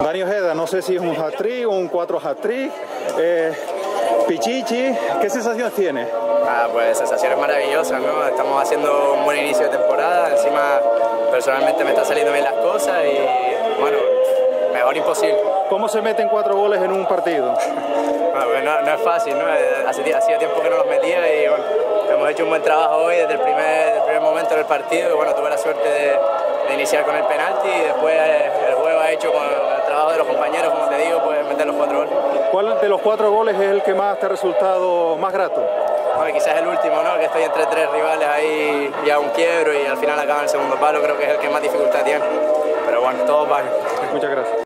Dani Ojeda, no sé si es un hat-trick o un 4 hat-trick. Pichichi, ¿qué sensaciones tiene? Pues sensaciones maravillosas, ¿no? Estamos haciendo un buen inicio de temporada, encima personalmente me están saliendo bien las cosas y bueno, mejor imposible. ¿Cómo se meten 4 goles en un partido? Bueno, no es fácil, ¿no? Hacía tiempo que no los metía y bueno, hemos hecho un buen trabajo hoy desde el primer momento del partido y bueno, tuve la suerte de iniciar con el penalti y después el juego ha hecho con el trabajo de los compañeros, como te digo, pues meter los 4 goles. ¿Cuál de los 4 goles es el que más te ha resultado más grato? Bueno, quizás el último, ¿no? Que estoy entre 3 rivales ahí y a un quiebro y al final acaba en el segundo palo, creo que es el que más dificultad tiene. Pero bueno, todos van. Muchas gracias.